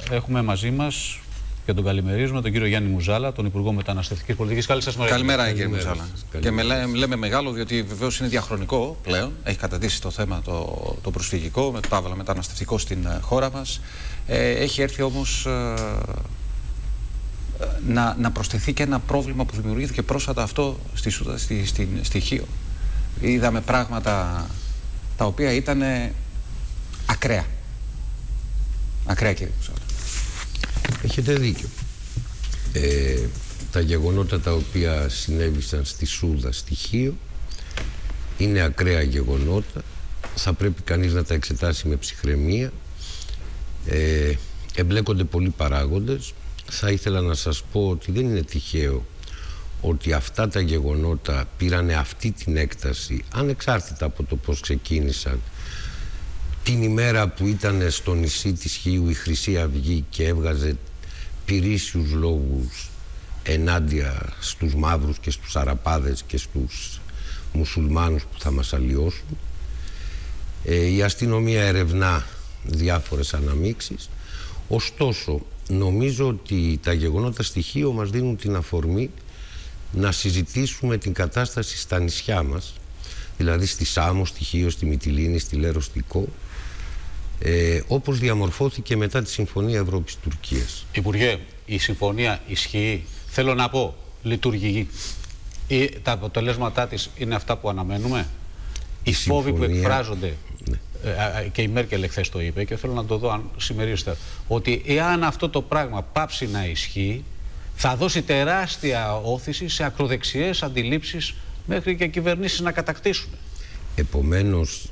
έχουμε μαζί μας και τον καλημερίζουμε τον κύριο Γιάννη Μουζάλα, τον Υπουργό Μεταναστευτικής Πολιτικής. Καλημέρα, κύριε Μουζάλα. Και λέμε μεγάλο, διότι βεβαίως είναι διαχρονικό πλέον. Έχει κατατήσει το θέμα το προσφυγικό, το μεταναστευτικό στην χώρα μας. Έχει έρθει όμως να προσθεθεί και ένα πρόβλημα που δημιουργήθηκε πρόσφατα αυτό στη Χίο. Είδαμε πράγματα τα οποία ήταν ακραία. Ακραία, κύριε Μουζάλα. Έχετε δίκιο. Τα γεγονότα τα οποία συνέβησαν στη Σούδα, στη Χίο, είναι ακραία γεγονότα. Θα πρέπει κανείς να τα εξετάσει με ψυχραιμία. Εμπλέκονται πολλοί παράγοντες. Θα ήθελα να σας πω ότι δεν είναι τυχαίο ότι αυτά τα γεγονότα πήρανε αυτή την έκταση, ανεξάρτητα από το πώς ξεκίνησαν, την ημέρα που ήταν στο νησί της Χίου η Χρυσή Αυγή και έβγαζε πυρήσιους λόγους ενάντια στους μαύρους και στους Αραπάδες και στους μουσουλμάνους που θα μας αλλοιώσουν. Η αστυνομία ερευνά διάφορες αναμίξεις. Ωστόσο, νομίζω ότι τα γεγονότα στη Χίο μας δίνουν την αφορμή να συζητήσουμε την κατάσταση στα νησιά μας, δηλαδή στη Σάμο, στη Χίο, στη Μυτιλήνη, στη Λεροστικό, όπως διαμορφώθηκε μετά τη Συμφωνία Ευρώπης-Τουρκίας. Υπουργέ, η συμφωνία ισχύει, θέλω να πω, λειτουργεί. Τα αποτελέσματά της είναι αυτά που αναμένουμε. Οι φόβοι που εκφράζονται, ναι. Και η Μέρκελ εχθές το είπε και θέλω να το δω αν συμμερίζεστε, ότι εάν αυτό το πράγμα πάψει να ισχύει, θα δώσει τεράστια όθηση σε ακροδεξιές αντιλήψεις μέχρι και κυβερνήσεις να κατακτήσουν. Επομένως,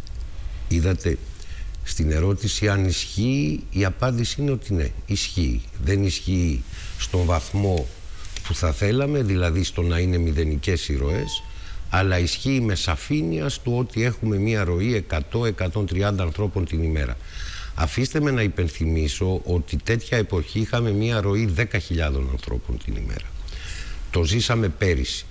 είδατε, στην ερώτηση αν ισχύει, η απάντηση είναι ότι ναι, ισχύει. Δεν ισχύει στον βαθμό που θα θέλαμε, δηλαδή στο να είναι μηδενικές οι ροές, αλλά ισχύει με σαφήνεια στο ότι έχουμε μία ροή 100-130 ανθρώπων την ημέρα. Αφήστε με να υπενθυμίσω ότι τέτοια εποχή είχαμε μία ροή 10.000 ανθρώπων την ημέρα. Το ζήσαμε πέρυσι.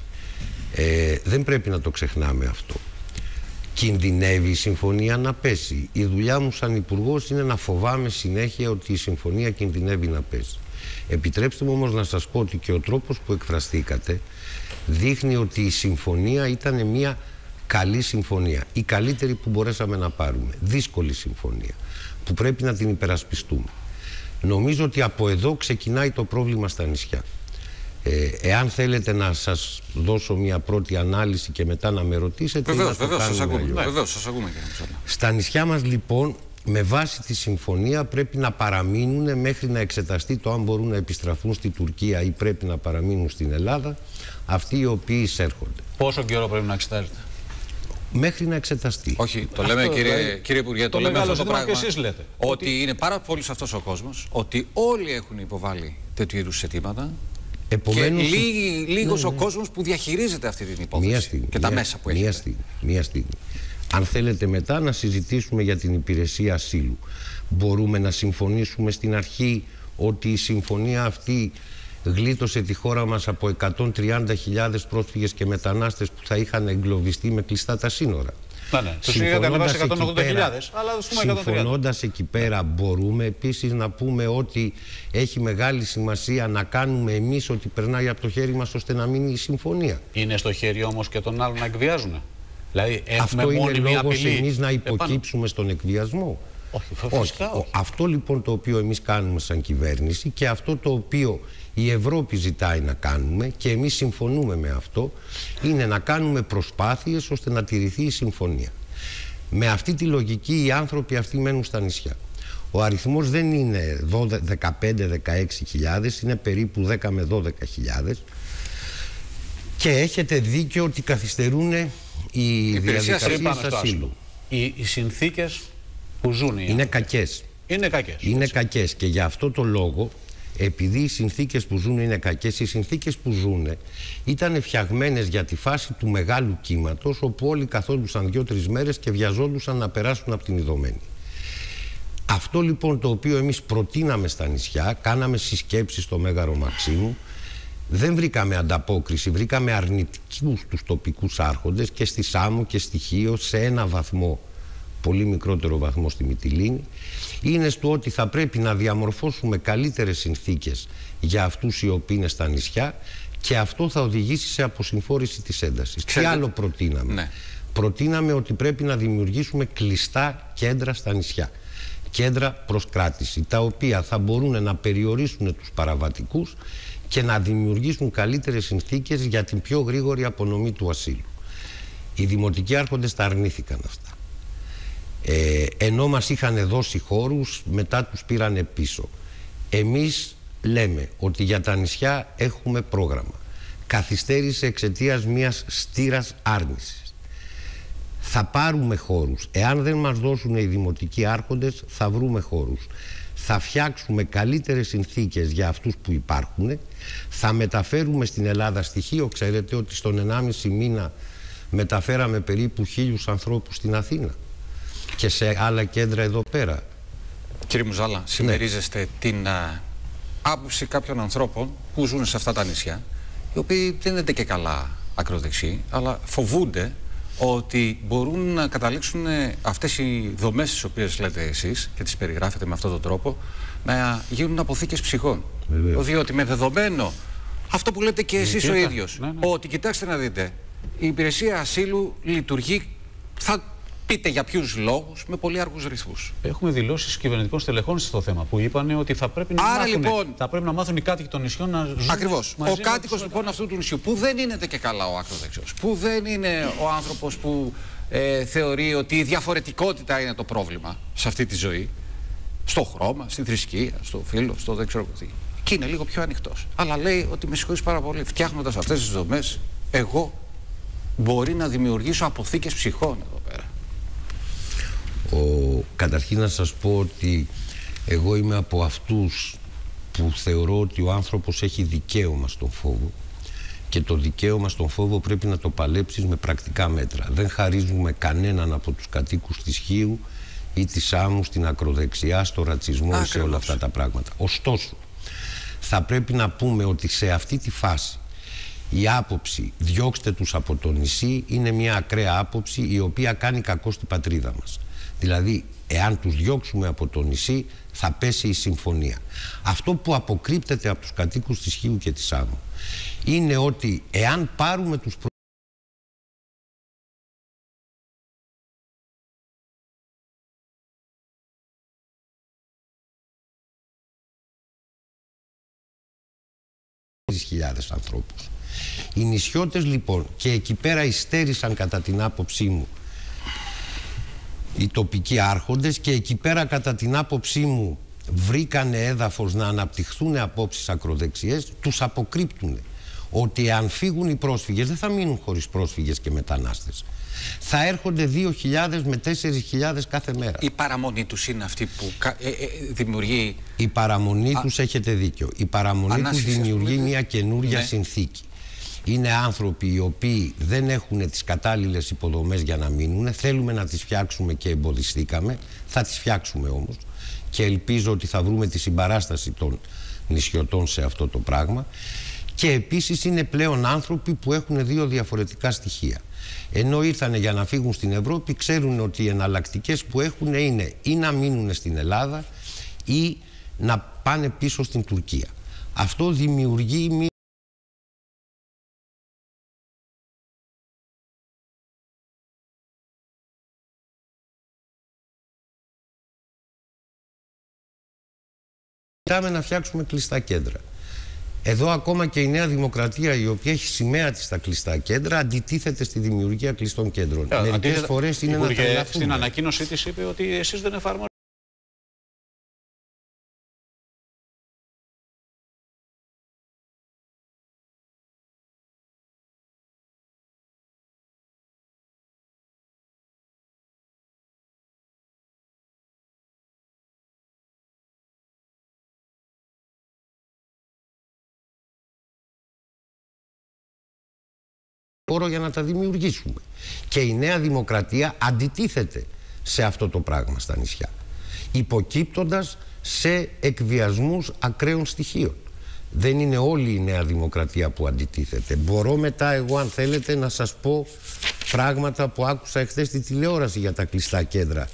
Δεν πρέπει να το ξεχνάμε αυτό. Κινδυνεύει η συμφωνία να πέσει. Η δουλειά μου σαν υπουργός είναι να φοβάμαι συνέχεια ότι η συμφωνία κινδυνεύει να πέσει. Επιτρέψτε μου όμως να σας πω ότι και ο τρόπος που εκφραστήκατε δείχνει ότι η συμφωνία ήταν μια καλή συμφωνία. Η καλύτερη που μπορέσαμε να πάρουμε. Δύσκολη συμφωνία που πρέπει να την υπερασπιστούμε. Νομίζω ότι από εδώ ξεκινάει το πρόβλημα στα νησιά. Εάν θέλετε να σας δώσω μια πρώτη ανάλυση και μετά να με ρωτήσετε... Βεβαίως, σας ακούμε. Στα νησιά μας λοιπόν, με βάση τη συμφωνία πρέπει να παραμείνουν μέχρι να εξεταστεί το αν μπορούν να επιστραφούν στη Τουρκία ή πρέπει να παραμείνουν στην Ελλάδα αυτοί οι οποίοι εισέρχονται. Πόσο καιρό πρέπει να εξετάζεται? Μέχρι να εξεταστεί. Όχι, το λέμε κύριε Υπουργέ, το λέμε αυτό το πράγμα, και εσείς λέτε. Ότι είναι πάρα πολύς αυτός ο κόσμος, ότι όλοι έχουν υποβάλει τέτοιου είδους αιτήματα. Επομένως, και λίγος ο κόσμος που διαχειρίζεται αυτή την υπόθεση και τα μέσα που έχει. Μία στιγμή. Αν θέλετε μετά να συζητήσουμε για την υπηρεσία ασύλου, μπορούμε να συμφωνήσουμε στην αρχή ότι η συμφωνία αυτή γλίτωσε τη χώρα μας από 130.000 πρόσφυγες και μετανάστες που θα είχαν εγκλωβιστεί με κλειστά τα σύνορα. Ναι. Συμφωνώντας εκεί πέρα, μπορούμε επίσης να πούμε ότι έχει μεγάλη σημασία να κάνουμε εμείς ότι περνάει από το χέρι μας ώστε να μείνει η συμφωνία. Είναι στο χέρι όμως και των άλλων να εκβιάζουν. Δηλαδή, αυτό είναι λόγος εμείς να υποκύψουμε στον εκβιασμό? Όχι. Αυτό λοιπόν το οποίο εμείς κάνουμε σαν κυβέρνηση και αυτό το οποίο η Ευρώπη ζητάει να κάνουμε και εμείς συμφωνούμε με αυτό, είναι να κάνουμε προσπάθειες ώστε να τηρηθεί η συμφωνία. Με αυτή τη λογική οι άνθρωποι αυτοί μένουν στα νησιά. Ο αριθμός δεν είναι 15-16 είναι περίπου 10 με 12 χιλιάδες και έχετε δίκιο ότι καθυστερούν οι διαδικασίες ασύλου. Οι συνθήκες που ζουν είναι κακές. Είναι κακές και για αυτό το λόγο, επειδή οι συνθήκες που ζουν είναι κακές, οι συνθήκες που ζουν ήταν φτιαγμένες για τη φάση του μεγάλου κύματος, όπου όλοι καθόντουσαν 2-3 μέρες και βιαζόντουσαν να περάσουν από την Ιδωμένη. Αυτό λοιπόν το οποίο εμείς προτείναμε στα νησιά, κάναμε συσκέψεις στο Μέγαρο Μαξίμου, δεν βρήκαμε ανταπόκριση, βρήκαμε αρνητικούς τους τοπικούς άρχοντες και στη Σάμο και στη Χίο σε ένα βαθμό πολύ μικρότερο βαθμό στη Μυτιλήνη, είναι στο ότι θα πρέπει να διαμορφώσουμε καλύτερες συνθήκες για αυτούς οι οποίοι είναι στα νησιά, και αυτό θα οδηγήσει σε αποσυμφόρηση της έντασης. Τι άλλο προτείναμε? Ναι. Προτείναμε ότι πρέπει να δημιουργήσουμε κλειστά κέντρα στα νησιά. Κέντρα προς κράτηση, τα οποία θα μπορούν να περιορίσουν τους παραβατικούς και να δημιουργήσουν καλύτερες συνθήκες για την πιο γρήγορη απονομή του ασύλου. Οι δημοτικοί άρχοντες τα αρνήθηκαν αυτά. Ενώ μας είχαν δώσει χώρους, μετά τους πήρανε πίσω. Εμείς λέμε ότι για τα νησιά έχουμε πρόγραμμα. Καθυστέρησε εξαιτίας μιας στήρας άρνησης. Θα πάρουμε χώρους. Εάν δεν μας δώσουν οι δημοτικοί άρχοντες, θα βρούμε χώρους. Θα φτιάξουμε καλύτερες συνθήκες για αυτούς που υπάρχουν. Θα μεταφέρουμε στην Ελλάδα στοιχείο. Ξέρετε ότι στον 1,5 μήνα μεταφέραμε περίπου 1.000 ανθρώπους στην Αθήνα και σε άλλα κέντρα εδώ πέρα. Κύριε Μουζάλα, συμμερίζεστε την άποψη κάποιων ανθρώπων που ζουν σε αυτά τα νησιά, οι οποίοι δεν είναι και καλά ακροδεξιοί, αλλά φοβούνται ότι μπορούν να καταλήξουν αυτές οι δομές τις οποίες λέτε εσείς και τις περιγράφετε με αυτόν τον τρόπο να γίνουν αποθήκες ψυχών. Διότι με δεδομένο αυτό που λέτε και εσείς ο ίδιος, ότι κοιτάξτε να δείτε, η υπηρεσία ασύλου λειτουργεί, θα πείτε για ποιους λόγους, με πολύ αργούς ρυθμούς. Έχουμε δηλώσεις κυβερνητικών στελεχών στο θέμα που είπαν ότι θα πρέπει να μάθουν οι κάτοικοι των νησιών να ζουν. Ακριβώς. Ο κάτοικος λοιπόν αυτού του νησιού, που δεν είναι και καλά ο ακροδεξιός, που δεν είναι ο άνθρωπος που θεωρεί ότι η διαφορετικότητα είναι το πρόβλημα σε αυτή τη ζωή, στο χρώμα, στη θρησκεία, στο φύλο, στο δεν ξέρω τι. Και είναι λίγο πιο ανοιχτός. Αλλά λέει ότι με συγχωρείς πάρα πολύ, φτιάχνοντας αυτές τις δομές, εγώ μπορεί να δημιουργήσω αποθήκες ψυχών εδώ πέρα. Καταρχήν να σας πω ότι εγώ είμαι από αυτούς που θεωρώ ότι ο άνθρωπος έχει δικαίωμα στον φόβο, και το δικαίωμα στον φόβο πρέπει να το παλέψεις με πρακτικά μέτρα. Δεν χαρίζουμε κανέναν από τους κατοίκους της Χίου ή της Σάμου στην ακροδεξιά, στο ρατσισμό ή σε όλα αυτά τα πράγματα. Ωστόσο, θα πρέπει να πούμε ότι σε αυτή τη φάση η άποψη «διώξτε τους από το νησί» είναι μια ακραία άποψη η οποία κάνει κακό στην πατρίδα μας. Δηλαδή, εάν τους διώξουμε από το νησί, θα πέσει η συμφωνία. Αυτό που αποκρύπτεται από τους κατοίκους της Χίου και της Σάμου είναι ότι εάν πάρουμε τους χιλιάδες ανθρώπους. Οι νησιώτες λοιπόν, και εκεί πέρα υστέρησαν κατά την άποψή μου οι τοπικοί άρχοντες, και εκεί πέρα κατά την άποψή μου βρήκανε έδαφος να αναπτυχθούν απόψεις ακροδεξιές, τους αποκρύπτουν ότι αν φύγουν οι πρόσφυγες δεν θα μείνουν χωρίς πρόσφυγες και μετανάστες. Θα έρχονται 2.000 με 4.000 κάθε μέρα. Η παραμονή τους είναι αυτή που δημιουργεί... Η παραμονή τους, έχετε δίκιο, η παραμονή τους δημιουργεί μια καινούρια συνθήκη. Είναι άνθρωποι οι οποίοι δεν έχουν τις κατάλληλες υποδομές για να μείνουν. Θέλουμε να τις φτιάξουμε και εμποδιστήκαμε. Θα τις φτιάξουμε όμως. Και ελπίζω ότι θα βρούμε τη συμπαράσταση των νησιωτών σε αυτό το πράγμα. Και επίσης είναι πλέον άνθρωποι που έχουν δύο διαφορετικά στοιχεία. Ενώ ήρθανε για να φύγουν στην Ευρώπη, ξέρουν ότι οι εναλλακτικές που έχουν είναι ή να μείνουν στην Ελλάδα ή να πάνε πίσω στην Τουρκία. Αυτό δημιουργεί μια... Κοιτάμε να φτιάξουμε κλειστά κέντρα. Εδώ ακόμα και η Νέα Δημοκρατία, η οποία έχει σημαία της στα κλειστά κέντρα, αντιτίθεται στη δημιουργία κλειστών κέντρων. Μερικές φορές είναι να τρελαθούμε. Στην ανακοίνωσή της είπε ότι εσείς δεν εφαρμόζετε. για να τα δημιουργήσουμε. Και η Νέα Δημοκρατία αντιτίθεται σε αυτό το πράγμα στα νησιά, υποκύπτοντας σε εκβιασμούς ακραίων στοιχείων. Δεν είναι όλη η Νέα Δημοκρατία που αντιτίθεται. Μπορώ μετά εγώ, αν θέλετε, να σας πω πράγματα που άκουσα εχθές στη τηλεόραση για τα κλειστά κέντρα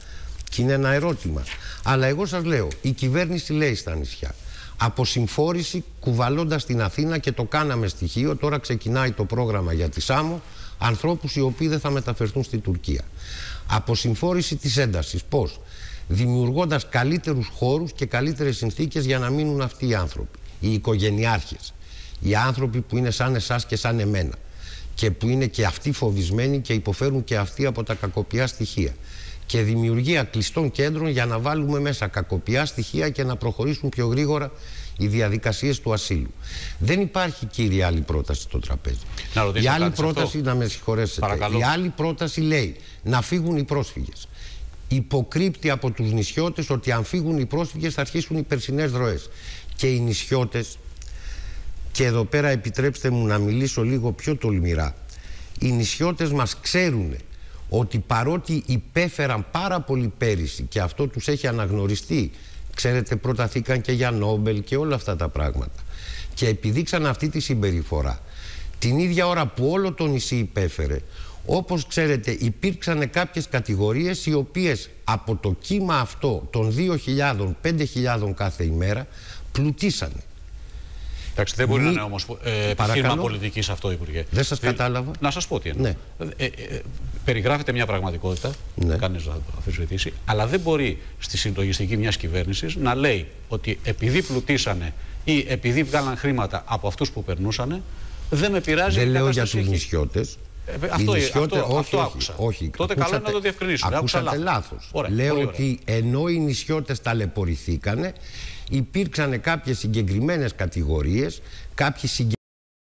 Και είναι ένα ερώτημα. Αλλά εγώ σας λέω, η κυβέρνηση λέει στα νησιά, αποσυμφόρηση κουβαλώντας την Αθήνα, και το κάναμε στοιχείο. Τώρα ξεκινάει το πρόγραμμα για τη Σάμο, ανθρώπους οι οποίοι δεν θα μεταφερθούν στη Τουρκία. Αποσυμφόρηση της έντασης. Πώς? Δημιουργώντας καλύτερους χώρους και καλύτερες συνθήκες για να μείνουν αυτοί οι άνθρωποι. Οι οικογενειάρχες. Οι άνθρωποι που είναι σαν εσάς και σαν εμένα. Και που είναι και αυτοί φοβισμένοι και υποφέρουν και αυτοί από τα κακοποιά στοιχεία. Και δημιουργία κλειστών κέντρων για να βάλουμε μέσα κακοποιά στοιχεία και να προχωρήσουν πιο γρήγορα οι διαδικασίες του ασύλου. Δεν υπάρχει, κύριε, άλλη πρόταση στο τραπέζι. Η άλλη πρόταση, να με συγχωρέσετε, η άλλη πρόταση λέει να φύγουν οι πρόσφυγες. Υποκρύπτει από τους νησιώτες ότι αν φύγουν οι πρόσφυγες θα αρχίσουν οι περσινές ροές. Και οι νησιώτες, και εδώ πέρα επιτρέψτε μου να μιλήσω λίγο πιο τολμηρά, οι νησιώτες μας ξέρουν ότι παρότι υπέφεραν πάρα πολύ πέρυσι, και αυτό τους έχει αναγνωριστεί, ξέρετε, προταθήκαν και για Νόμπελ και όλα αυτά τα πράγματα, και επιδείξαν αυτή τη συμπεριφορά την ίδια ώρα που όλο το νησί υπέφερε, όπως ξέρετε υπήρξαν κάποιες κατηγορίες οι οποίες από το κύμα αυτό των 2.000, 5.000 κάθε ημέρα πλουτίσανε. Εντάξει, δεν μπορεί να είναι όμως επιχείρημα πολιτικής αυτό, Υπουργέ. Δεν σας κατάλαβα. Να σας πω τι εννοώ. Περιγράφεται μια πραγματικότητα, κανείς να το αμφισβητήσει, αλλά δεν μπορεί στη συλλογιστική μιας κυβέρνησης να λέει ότι επειδή πλουτίσανε ή επειδή βγάλαν χρήματα από αυτούς που περνούσανε, δεν με πειράζει. Δεν λέω για τους νησιώτες. Αυτό άκουσα. Όχι, τότε καλό είναι να το διευκρινίσουμε. Ακούσατε λάθος. Λέω ότι ενώ οι νησιώτες ταλαιπωρηθήκανε, υπήρξαν κάποιες συγκεκριμένες κατηγορίες, κάποιοι συγκεκριμένοι.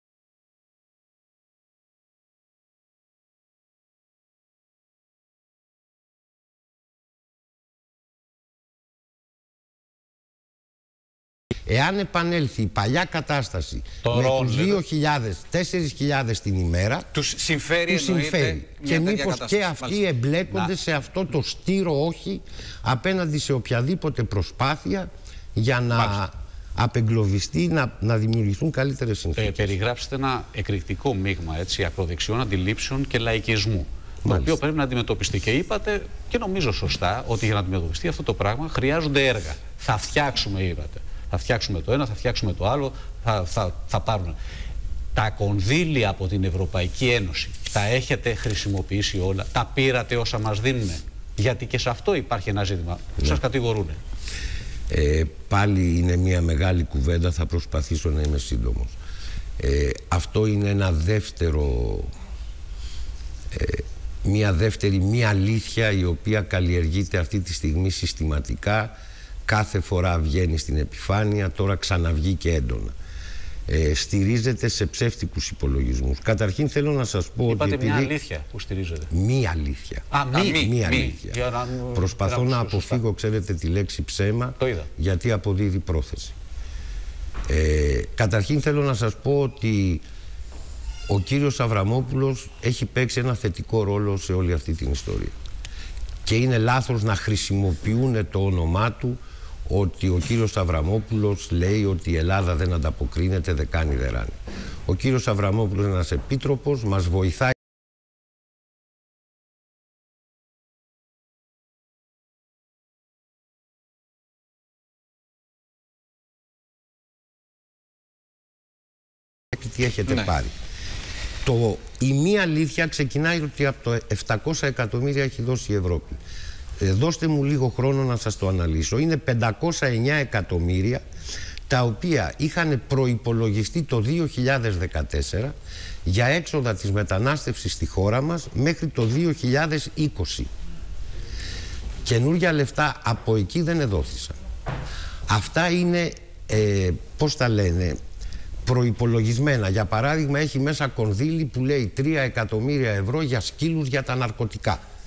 Εάν επανέλθει η παλιά κατάσταση με τους 2.000, 4.000 την ημέρα, τους συμφέρει. Και μήπως και αυτοί εμπλέκονται σε αυτό το στήρο όχι απέναντι σε οποιαδήποτε προσπάθεια για να απεγκλωβιστεί, να δημιουργηθούν καλύτερες συνθήκες. Περιγράψτε ένα εκρηκτικό μείγμα ακροδεξιών αντιλήψεων και λαϊκισμού, το οποίο πρέπει να αντιμετωπιστεί. Και είπατε, και νομίζω σωστά, ότι για να αντιμετωπιστεί αυτό το πράγμα χρειάζονται έργα. Θα φτιάξουμε, είπατε. Θα φτιάξουμε το ένα, θα φτιάξουμε το άλλο, θα πάρουν. Τα κονδύλια από την Ευρωπαϊκή Ένωση τα έχετε χρησιμοποιήσει όλα, τα πήρατε όσα μας δίνουν? Γιατί και σε αυτό υπάρχει ένα ζήτημα. Σας κατηγορούν. Πάλι είναι μια μεγάλη κουβέντα, θα προσπαθήσω να είμαι σύντομος. Αυτό είναι ένα δεύτερο, μια αλήθεια η οποία καλλιεργείται αυτή τη στιγμή συστηματικά. Κάθε φορά βγαίνει στην επιφάνεια, τώρα ξαναβγεί και έντονα. Στηρίζεται σε ψεύτικους υπολογισμούς. Καταρχήν θέλω να σας πω ότι... Είπατε μια αλήθεια που στηρίζεται. Μία αλήθεια. Μία αλήθεια. Προσπαθώ να αποφύγω, ξέρετε, τη λέξη ψέμα, γιατί αποδίδει πρόθεση. Καταρχήν θέλω να σας πω ότι ο κύριος Αβραμόπουλος έχει παίξει ένα θετικό ρόλο σε όλη αυτή την ιστορία. Και είναι λάθος να χρησιμοποιούν το όνομά του, ότι ο κύριος Αβραμόπουλος λέει ότι η Ελλάδα δεν ανταποκρίνεται, δεν κάνει, δεν ράνει. Ο κύριος Αβραμόπουλος είναι ένας επίτροπος, μας βοηθάει τι έχετε πάρει. Η μία αλήθεια ξεκινάει ότι από το 700 εκατομμύρια έχει δώσει η Ευρώπη. Δώστε μου λίγο χρόνο να σας το αναλύσω. Είναι 509 εκατομμύρια τα οποία είχαν προϋπολογιστεί το 2014 για έξοδα της μετανάστευσης στη χώρα μας μέχρι το 2020. Καινούργια λεφτά από εκεί δεν εδόθησαν. Αυτά είναι, πώς τα λένε, προϋπολογισμένα. Για παράδειγμα, έχει μέσα κονδύλι που λέει 3 εκατομμύρια ευρώ για σκύλους για τα ναρκωτικά.